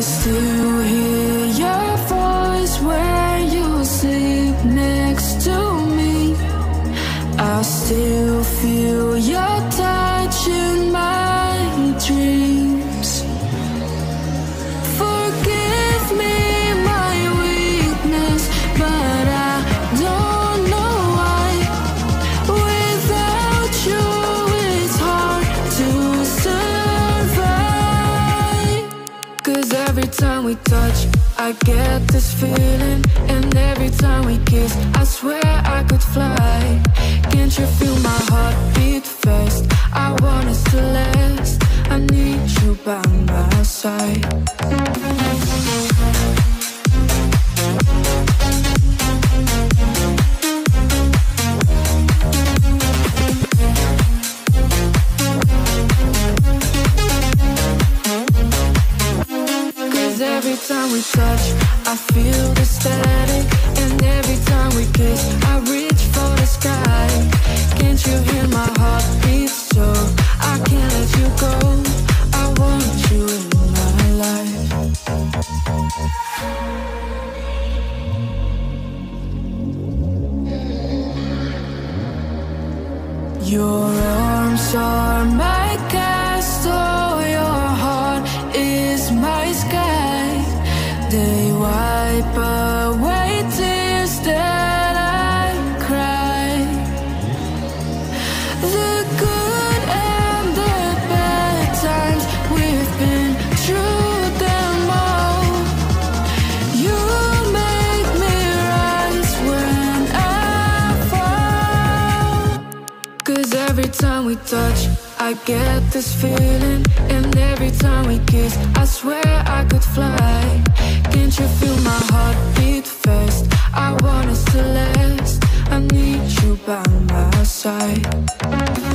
still hear your voice when you sleep next to me. I still feel your touch in my dreams. Forgive me my weakness, but I don't know why. Without you it's hard to survive. 'Cause every time we touch I get this feeling, and every time we kiss I swear I could fly. Can't you feel my heart beat fast? I want us to last. I need you by my side. 'Cause every time we touch I feel the static, and every time we kiss I reach for the sky. Can't you hear my heart beat? So I can't let you go. I want you in my life. Your arms are my castle, your heart is my sky. They wipe away tears that I cry. The good and the bad times, we've been through them all. You make me rise when I fall. 'Cause every time we touch I get this feeling, and every time we kiss I swear I could fly. Can't you feel my heart beat fast? I want us to last. I need you by my side.